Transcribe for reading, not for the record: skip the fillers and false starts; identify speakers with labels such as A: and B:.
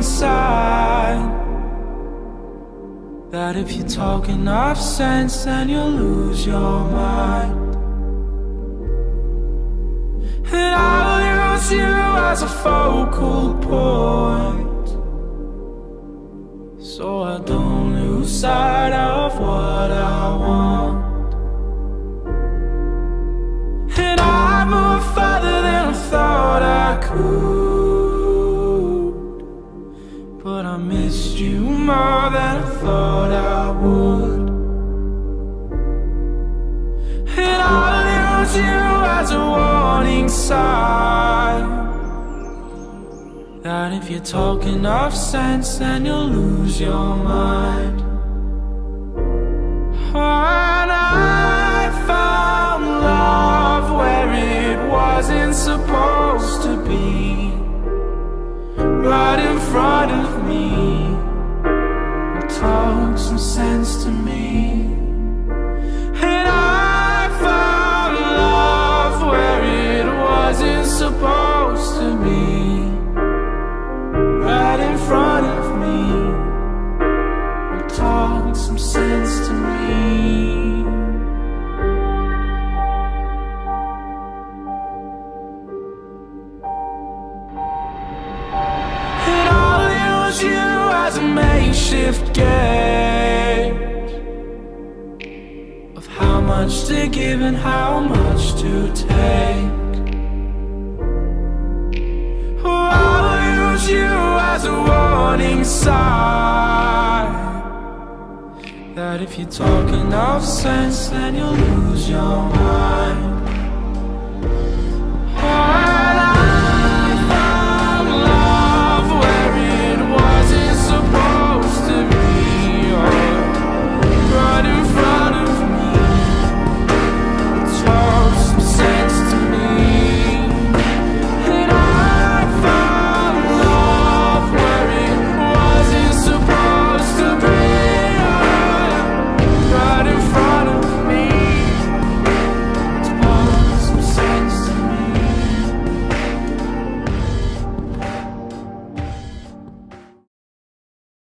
A: sign that if you talk enough sense, then you'll lose your mind. And I'll use you as a focal point, so I don't lose sight of what I want. And I moved further than I thought I could, but I missed you more than I thought I would. And I'll use you as a warning sign that if you talk enough sense, then you'll lose your mind. And I found love where it wasn't supposed to be, right in front of me. Talk some sense to me. And I found love where it wasn't supposed to be, right in front of me. Talk some sense to me. And I'll use you as a makeshift gauge of how much to give and how much to take. Oh, I'll use you as a warning sign that if you talk enough sense, then you'll lose your mind.